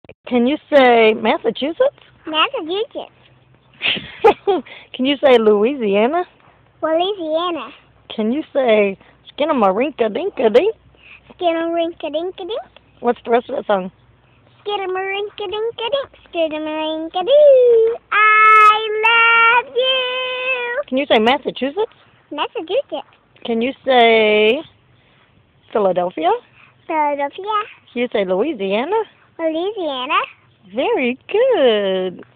Can you say Massachusetts? Massachusetts. Can you say Louisiana? Louisiana. Can you say Skinnamarink-a-dink-a-dink? Skidamarinka-dink-a-dink. What's the rest of that song? Skidamarinka-dink-a-dink. Skidamarinka-doo. I love you. Can you say Massachusetts? Massachusetts. Can you say Philadelphia? Philadelphia. Can you say Louisiana? Louisiana. Very good.